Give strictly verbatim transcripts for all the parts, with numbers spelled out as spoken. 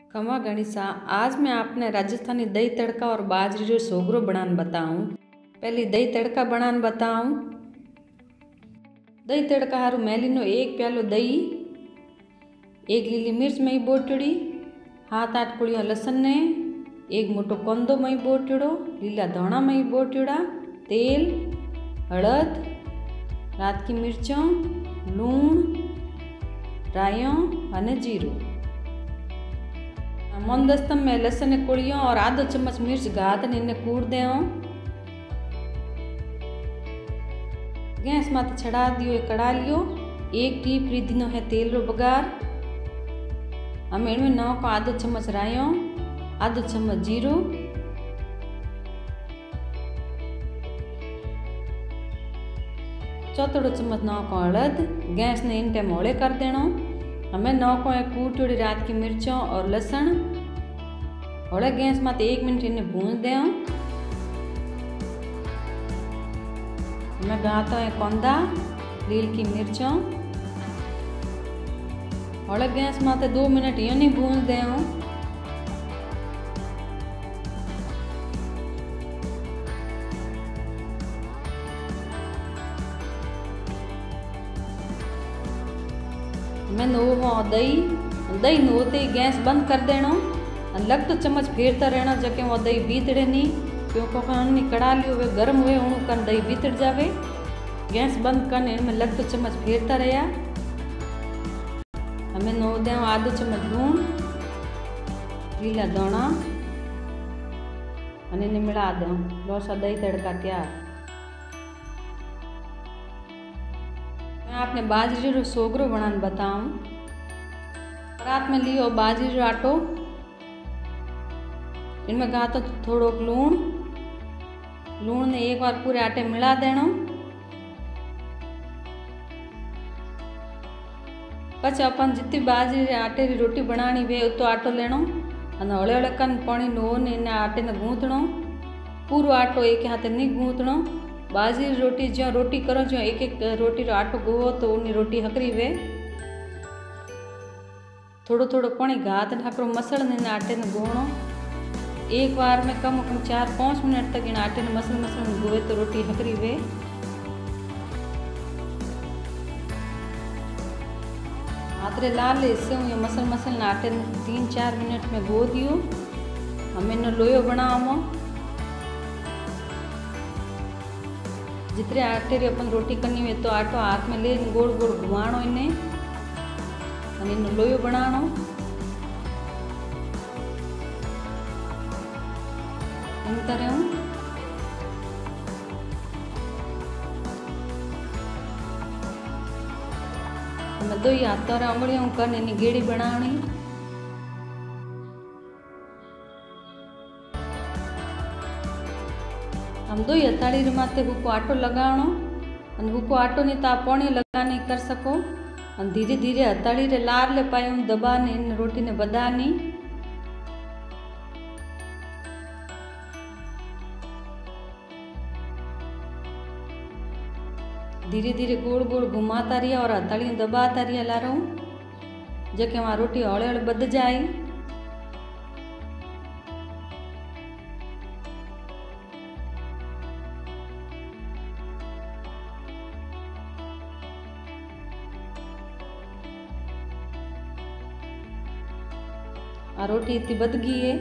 खमा गणिसा। आज मैं आपने राजस्थानी दही तड़का और बाजरी रो सोगरो बनान बताऊं। पहले दही तड़का बनान बताऊं। दही तड़का हारू मैलीनो एक प्यालो दही, एक लीली मिर्च मई बोटड़ी, हाथ आठ कुड़ियों लसन ने, एक मोटो कंदो मई बोटड़ो, लीला धोना मई बोटड़ा, तेल, हळद, रात की मिर्चों, लूण, रायों अने जीरो। मन दस्तम में लसन कुड़ियों और आधो चम्मच मिर्च घात ने इन्हें कूड़ दें। गैस माते चढ़ा दियो एक कड़ा लियो, एक टीप रीदिनो है तेल रो बगार। हम इनमें नौ को आधो चम्मच रायों, आधो चम्मच जीरो, चौथोड़ो चम्मच नौ को हळद। गैस ने इन टाइम होले कर देनो। हमें नौ को कूटी रात की मिर्चों और लसन होले गैस माते एक मिनट इन्हें भून दें। हमें गातो है कंदा, लील की मिर्चों होले गैस माते दो मिनट यूनी भून दें। मैं नो दही दही नोते ही गैस बंद कर देना। लग तो चम्मच फेरता रहना जके वो दही बीतड़े नहीं, क्योंकि कड़ा लियो वे गर्म हुए उन कन दही बीतड़ जावे। गैस बंद करने में लग तो चम्मच फेरता रहा। हमें नो दें आधो चम्मच लूण, लीला धोना अने ने मिला दें। लोसा दही तड़का तैयार। मैं आपने बाजरी रो सोगरो बनान बताऊं। रात में लियो बाजरी रो आटो, इनमें गातो थोड़ो लूण, लूण ने एक बार पूरे आटे मिला देना। पछ अपन जितनी बाजरी रे आटे री रोटी बनानी वे तो आटो लेनो अने हौले हौले कन पानी नो ने इन आटे ने गूंथणो। पूरो आटो एक हाथे नहीं गूंथणो। बाजरी रोटी जो रोटी करो जो एक एक रोटी रो आटो गोवो तो उन्नी रोटी हकरी वे। थोड़ो थोड़ो पानी घात हकरो मसल ने आटे ने गोवणो। एक बार में कम कम चार पाँच मिनट तक इन आटे ने मसल मसल गोवे तो रोटी हकरी वे। आतरे लाल हिस्से ये मसल मसल आटे ने तीन चार मिनट में गो दियो। हम इन लोयो बनावो। जितने आटे री अपन रोटी करनी हुए तो आटो हाथ में ले गोल गोल घुमाणो इन्हें अने इन्हें लोयो बनाणो। इन तरह हमें दो ही हाथों रे उंगलियों कर इन्हें गेड़ी बनानी। हम दो ही हथाड़ी रे माथे हुको आटो लगाणो अने हुको आटो नहीं ता पानी लगा नहीं कर सको। अने धीरे धीरे हथाड़ी रे लार ले पायूं दबा ने इन रोटी ने बदानी। धीरे धीरे गोल गोल घुमाता रिया और हथाड़ी दबाता रिया लारो जके वहाँ रोटी हौले हौले बद जाए। आ रोटी इतनी बद गई है।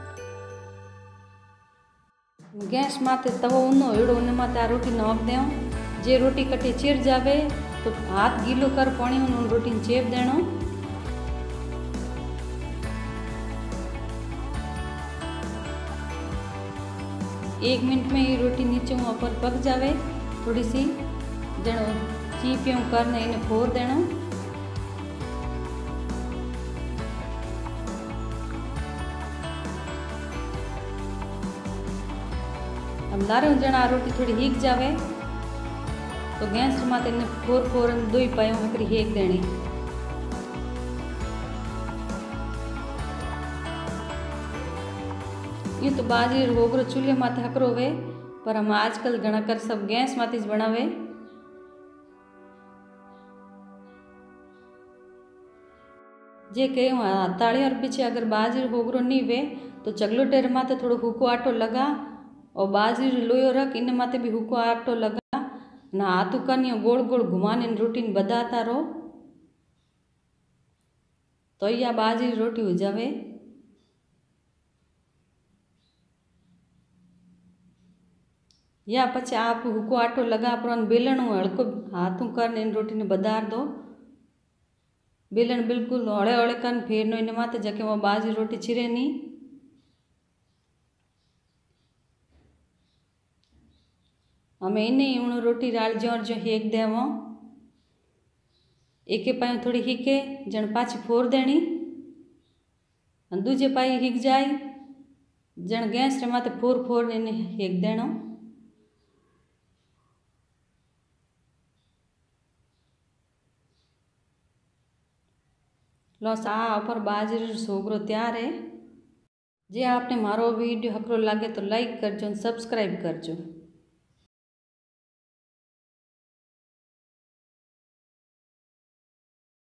गैस माते तवो उन्नो हेड़ो उन्ने माते आ रोटी नोक दें। जे रोटी कटी चिर जावे तो हाथ गीलो कर पानी उन रोटी चेप देनो। एक मिनट में ये रोटी नीचे ऊपर पक जावे थोड़ी सी जनो चीपियों करने इन्हें फोर देना। हम लारे जना रोटी थोड़ी हीक जावे तो गैस माते ने फोर फोर दो ही पायों हकरी हेक देनी। ये तो बाजरी रोगरो चूल्हे माते हकरो वे, पर हम आजकल घना कर सब गैस माते ज बनावे। जे कयूं ताड़ी और पीछे अगर बाजरी होगरो नहीं वे तो चगलो टेर माथे थोड़ो हुको आटो लगा और बाजरी लोयो रख इन माथे भी हुको आटो लगा ना हाथू कानियो गोल गोल घुमाने रोटी बदाता रहो तो या बाजरी रोटी हो जावे। या पछे आप हुको आटो लगा पर बेलन हड़को हाथू कर रोटी ने बदार दो। बेलन बिल्कुल हड़े हड़े कर फेरनो इन माथे जके वो बाजरी रोटी चिरे नहीं। हमें इन्हें हूँ रोटी राल जोर जो हेक देवो एक पाई थोड़ी हीके जन पाछी फोर देनी दूजे पाई हीक जाए जन गैस रे माथे फोर फोर ने हेक देनो। लो सा ऊपर बाजरी सोगरो तैयार है। जे आपने मारो वीडियो हकरो लगे तो लाइक करजो सब्सक्राइब करजो।